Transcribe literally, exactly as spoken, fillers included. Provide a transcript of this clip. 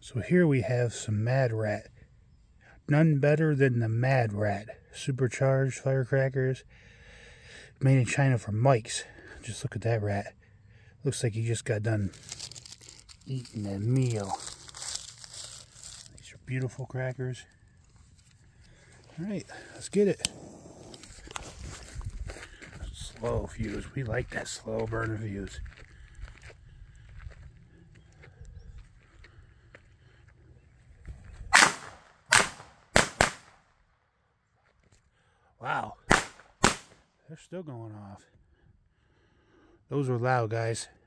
So here we have some Mad Rat. None better than the Mad Rat. Supercharged firecrackers. Made in China for Mike's. Just look at that rat. Looks like he just got done eating a meal. These are beautiful crackers. Alright, let's get it. Slow fuse. We like that slow burner fuse. Wow. They're still going off. Those were loud, guys.